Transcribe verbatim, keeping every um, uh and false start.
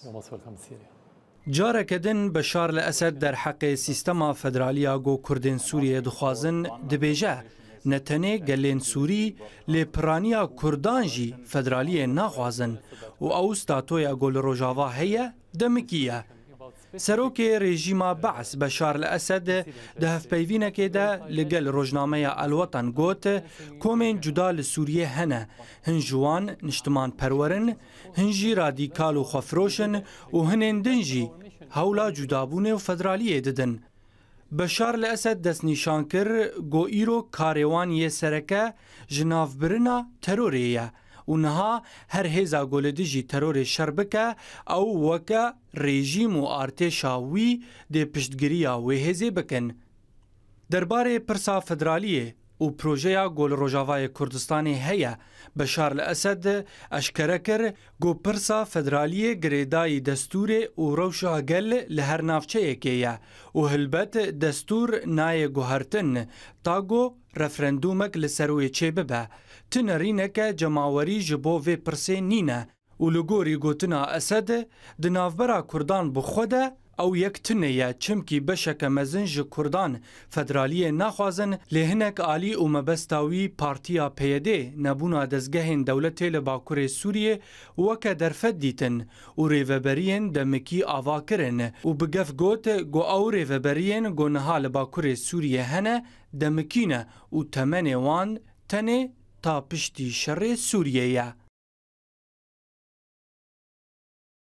جارك دن بشار الأسد در حق سیستما فدرالیا گو کردن سوریه دخوازن دبیجه نتنه گلین سوری لپرانیا کردان جی فدرالیه ناخوازن و او ستاتویا گل روجاوا هیا دمکیه. سروک رژیما بعث بشار الأسد ده هفپیوینه که ده لگل روجنامه الوطن گوت کومین جدا لسوریه هنه هن جوان نشتمان پرورن هنجی رادیکال و خفروشن و هنین دنجی هولا جدابونه و فدرالیه ددن. بشار الأسد دست نیشان کر گو ایرو کاروانی سرکه جناف برنا تروریه و نها هر هزا گولدجی ترور شربکه او وکا رژیم و ارتشا وی ده پشتگیریا و هزی بکن. درباره پرسا فدرالیه و پروژه گل روجاوای کردستانی هیا بشار الأسد اشکره کر گو پرسا فدرالیه گریدای دستور و روشا گل لهر نافچه که و هلبت دستور نای گوهرتن تا گو رفرندومک لسروی چه ببه تنرینه که جماوری جبو و پرسه نینه و لگوری گوتنا اسد دنافبرا کردان بخوده او یک تنه چمکی بشک مزنج کردان فدرالیه نخوازن لهنک آلی و مبستاوی پارتیا پیده نبونا دزگهن دولت لباکور سوریه وکا درفت دیتن و ریوبرین دمکی آوا کرن و بگف گوت گو او ریوبرین گو نها لباکور سوریه هنه دمکینه و تمن وان تنه تا پشتی شر سوریه.